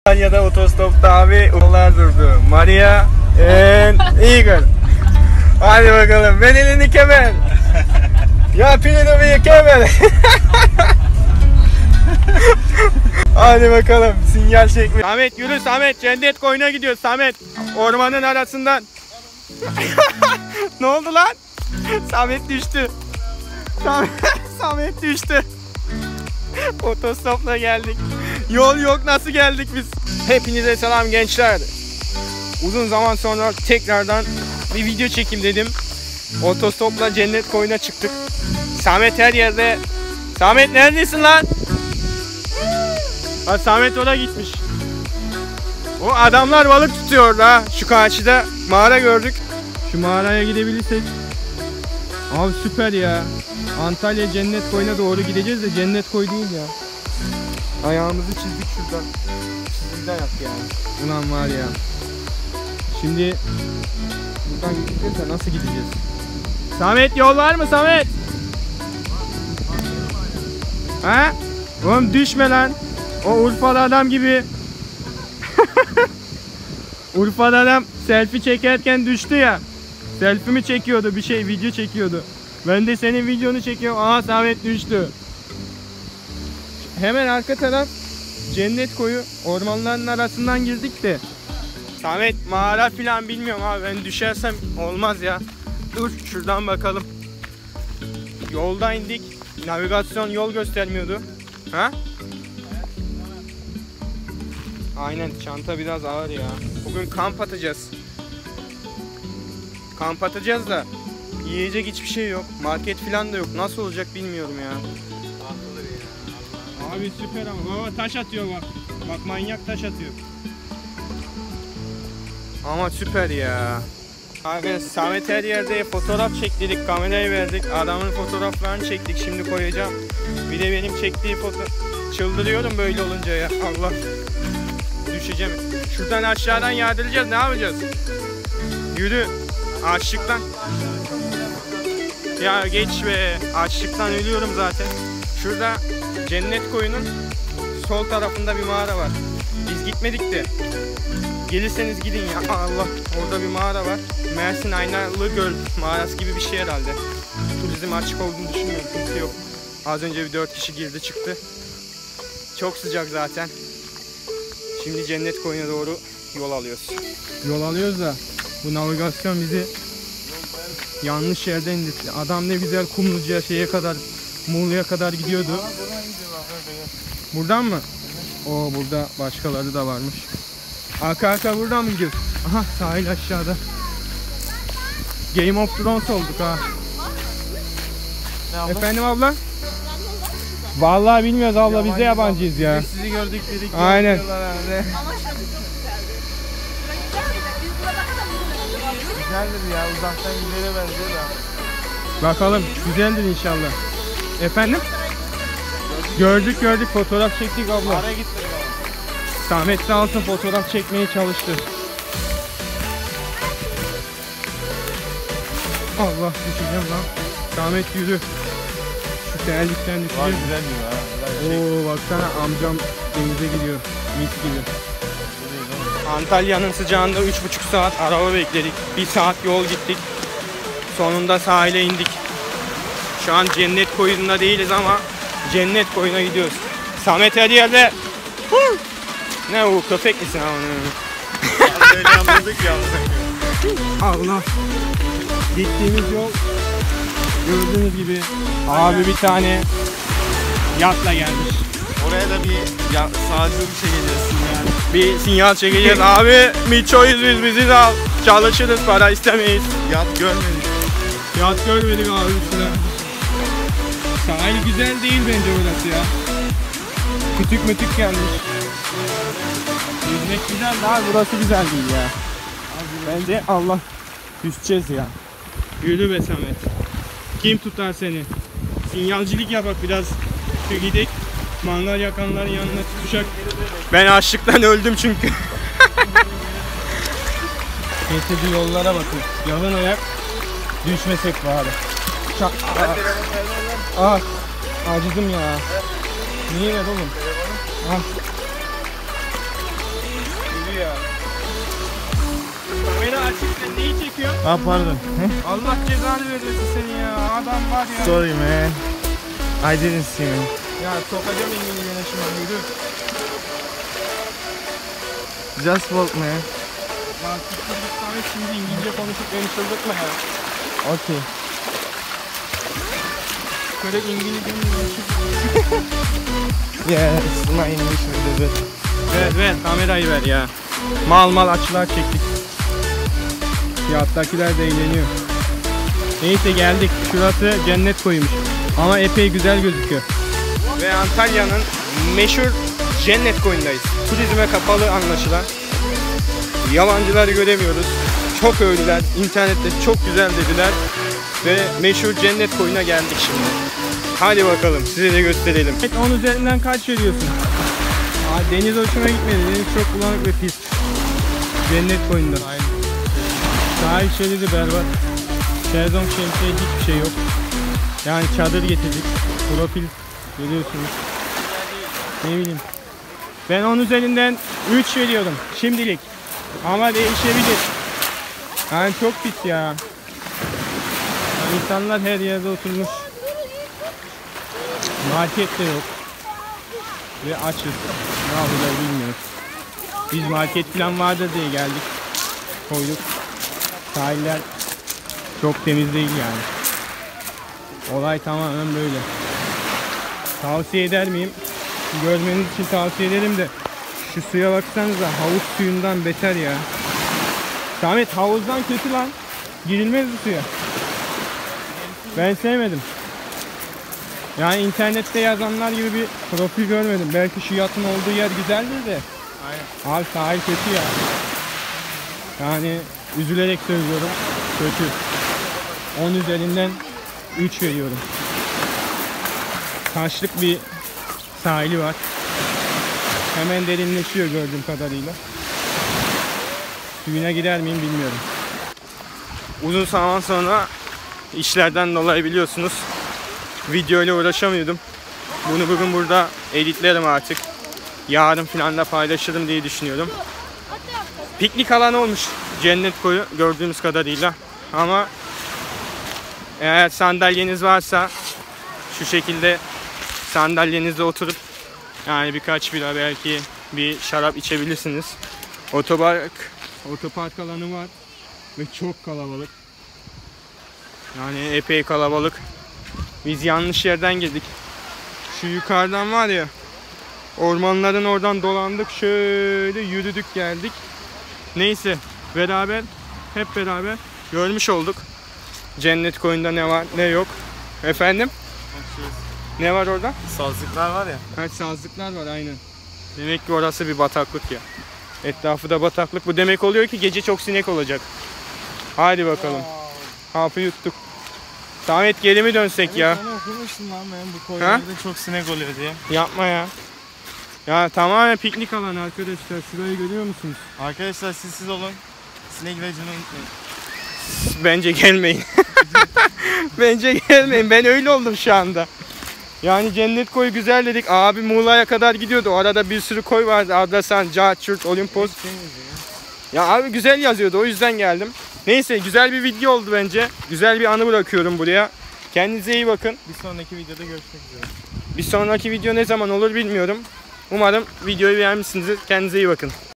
Antalya'da otostopta abi onlar durdu. Maria and Eagle. Hadi bakalım. Ben elini kemer. Ya pilini bir kemer. Hadi bakalım. Sinyal çekmiyor. Samet yürü Samet. Cennet koyuna gidiyoruz Samet. Ormanın arasından. Ne oldu lan? Samet düştü. Samet düştü. Otostopla geldik. Yol yok, nasıl geldik biz? Hepinize selam gençler. Uzun zaman sonra tekrardan bir video çekeyim dedim. Otostopla cennet koyuna çıktık. Samet her yerde. Samet neredesin lan? Ha, Samet oraya gitmiş. O adamlar balık tutuyor da. Şu karşıda mağara gördük. Şu mağaraya gidebilirsek. Abi süper ya. Antalya cennet koyuna doğru gideceğiz de cennet koy değil ya. Ayağımızı çizdik şuradan. Çizgiden yap ya. Ulan var ya. Şimdi buradan gideceğiz de nasıl gideceğiz? Samet yol var mı Samet? Ha? Oğlum düşme lan. O Urfalı adam gibi. Urfalı adam selfie çekerken düştü ya. Selfie mi çekiyordu, bir şey video çekiyordu. Ben de senin videonu çekiyorum. Aha Samet düştü. Hemen arka taraf cennet koyu, ormanların arasından girdik de. Samet mağara falan bilmiyorum abi, ben düşersem olmaz ya. Dur şuradan bakalım. Yolda indik. Navigasyon yol göstermiyordu. Ha? Aynen, çanta biraz ağır ya. Bugün kamp atacağız. Kamp atacağız da yiyecek hiçbir şey yok. Market falan da yok. Nasıl olacak bilmiyorum ya. Abi süper ama. Baba taş atıyor bak. Bak manyak taş atıyor. Ama süper ya. Abi Samet her yerde fotoğraf çektirdik. Kamerayı verdik. Adamın fotoğraflarını çektik. Şimdi koyacağım. Bir de benim çektiği foto. Çıldırıyorum böyle olunca ya. Allah. Düşeceğim. Şuradan aşağıdan yardıracağız. Ne yapacağız? Yürü. Açlıktan. Ya geç be. Açlıktan ölüyorum zaten. Şurada cennet koyunun sol tarafında bir mağara var. Biz gitmedik de. Gelirseniz gidin ya. Allah. Orada bir mağara var. Mersin Aynalı Göl mağarası gibi bir şey herhalde. Turizm açık olduğunu düşünmüyorum. Kimse yok. Az önce bir 4 kişi girdi çıktı. Çok sıcak zaten. Şimdi cennet koyuna doğru yol alıyoruz. Yol alıyoruz da bu navigasyon bizi yanlış yerden indirdi. Adam ne güzel Kumlucu'ya şeye kadar, Muğla'ya kadar gidiyordu. Buradan mı? Oo, burada başkaları da varmış. Arka buradan mı gidiyoruz? Aha sahil aşağıda. Game of Thrones olduk ha. Efendim abla? Vallahi bilmiyoruz abla, biz de yabancıyız ya. Biz sizi gördük dedik. Aynen. Güzeldir ya, uzaktan güzele benziyor da. Bakalım, güzeldir inşallah. Efendim? Gördük fotoğraf çektik abla. Araya gittik abi. Samet sağ olsun fotoğraf çekmeye çalıştı. Allah, düşeceğim lan. Samet yürü. Şu terlikten düşeceğim. Var güzel diyor ha. Oo baksana, amcam denize gidiyor. Mis gibi. Antalya'nın sıcağında 3,5 saat araba bekledik. 1 saat yol gittik. Sonunda sahile indik. Şu an cennet koyununda değiliz ama cennet koyuna gidiyoruz. Samet her yerde. Ne o, köpek misin abi? Böyle anladık ya. Allah. Gittiğimiz yol gördüğünüz gibi abi bir tane yatla gelmiş. Oraya da bir sağcı bir şey gelirsin yani. Bir sinyal çekeceğiz abi. Miço'yuz biz, bizi de al. Çalışırız, para istemeyiz. Yat görmedik. Yat görmedik abi üstüne. Sahil güzel değil bence burası ya. Kütük gelmiş. Yüzmek güzel de abi burası güzel değil ya. Bence Allah, düşeceğiz ya. Yürü be Samet. Kim tutar seni? Sinyalcilik yapak biraz. Şu gidek. Mangal yakanların yanına tutuşak. Ben açlıktan öldüm çünkü. Getirdiği yollara bakın. Yalın ayak. Düşmesek bari. Acıdım ya. Niye ver oğlum? Ah pardon. Allah cezanı verirsin seni ya. Adam var ya. Sorry man. I didn't see man. Ya sokacağım İngilizce'ne şimdi, yürü. Just walk man. Ya siktir git Samet, şimdi İngilizce konuşup beni çıldırtma ya. Okay. Böyle İngilizce'nin konuşup. Yeah, it's my English a little bit. Ver kamerayı ver ya. Mal açılar çektik. Yattakiler de eğleniyor. Neyse geldik. Şurası cennet koymuş. Ama epey güzel gözüküyor. Ve Antalya'nın meşhur cennet koyundayız. Turizme kapalı anlaşılan. Yabancıları göremiyoruz. Çok övdüler. İnternette çok güzel dediler. Ve meşhur cennet koyuna geldik şimdi. Hadi bakalım size de gösterelim. 10 üzerinden kaç veriyorsun? Deniz hoşuma gitmedi. Deniz çok bulanık ve pis. Cennet koyunda. Sahil şeridi berbat. Şezlong, şemsiye, hiçbir şey yok. Yani çadır getirdik. Profil görüyorsunuz. Ne bileyim. Ben 10 üzerinden 3 veriyorum şimdilik. Ama değişebilir. Yani çok pis ya. Yani insanlar her yerde oturmuş. Market de yok. Ve açız. Ne yapacağız bilmiyoruz. Biz market falan vardır diye geldik. Koyduk. Sahiller çok temiz değil yani. Olay tamamen böyle. Tavsiye eder miyim? Görmeniz için tavsiye ederim de şu suya baksanıza, havuz suyundan beter ya. Samet, havuzdan kötü lan. Girilmez bu suya. Ben sevmedim. Yani internette yazanlar gibi bir profil görmedim. Belki şu yatın olduğu yer güzeldir de. Aynen. Abi sahil kötü ya. Yani üzülerek söylüyorum. Kötü. 10 üzerinden 3 veriyorum. Taşlık bir sahili var. Hemen derinleşiyor gördüğüm kadarıyla. Suyuna gider miyim bilmiyorum. Uzun zaman sonra işlerden dolayı biliyorsunuz video ile uğraşamıyordum. Bunu bugün burada editlerim artık. Yarın falan da paylaşırım diye düşünüyorum. Piknik alanı olmuş cennet koyu gördüğümüz kadarıyla. Ama eğer sandalyeniz varsa şu şekilde sandalyenizde oturup yani birkaç bira, belki bir şarap içebilirsiniz. Otopark alanı var ve çok kalabalık. Yani epey kalabalık. Biz yanlış yerden girdik. Şu yukarıdan var ya, ormanların oradan dolandık, şöyle yürüdük geldik. Neyse, hep beraber görmüş olduk. Cennet koyunda ne var ne yok. Efendim? Ne var orada? Sazlıklar var ya. Evet, sazlıklar var aynen. Demek ki orası bir bataklık ya. Etrafı da bataklık. Bu demek oluyor ki gece çok sinek olacak. Hadi bakalım. Hapı yuttuk. Samet, geri mi dönsek ya? Sana okumuştum lan ben bu koylarda çok sinek oluyor diye. Yapma ya. Ya tamamen piknik alanı arkadaşlar. Şurayı görüyor musunuz? Arkadaşlar siz olun. Sinek ilacını unutmayın. Bence gelmeyin. Bence gelmeyin. Ben öyle oldum şu anda. Yani cennet koyu güzel dedik. Abi Muğla'ya kadar gidiyordu. Orada bir sürü koy vardı. Adrasan, Cahçurt, Olimpos. Ya abi güzel yazıyordu. O yüzden geldim. Neyse, güzel bir video oldu bence. Güzel bir anı bırakıyorum buraya. Kendinize iyi bakın. Bir sonraki videoda görüşmek üzere. Bir sonraki video ne zaman olur bilmiyorum. Umarım videoyu beğenmişsinizdir. Kendinize iyi bakın.